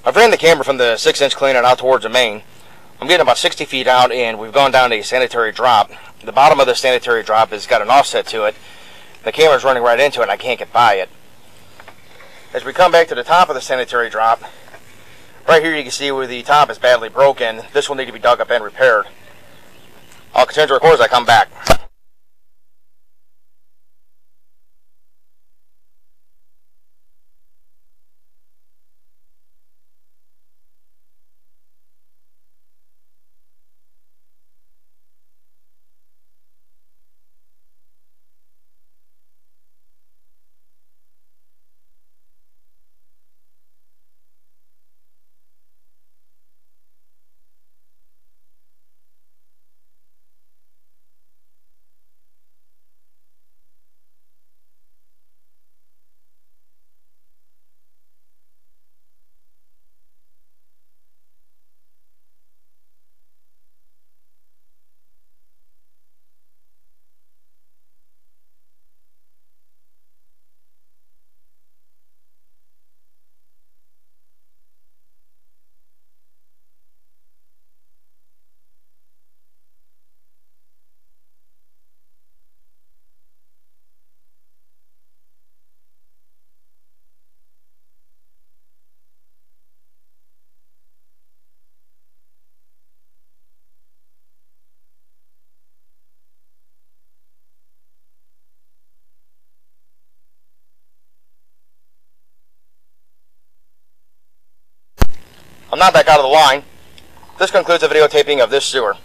I've ran the camera from the 6-inch cleanout out towards the main. I'm getting about 60 feet out, and we've gone down a sanitary drop. The bottom of the sanitary drop has got an offset to it. The camera's running right into it, and I can't get by it. As we come back to the top of the sanitary drop, right here you can see where the top is badly broken. This will need to be dug up and repaired. I'll continue to record as I come back. I'm not back out of the line. This concludes the videotaping of this sewer.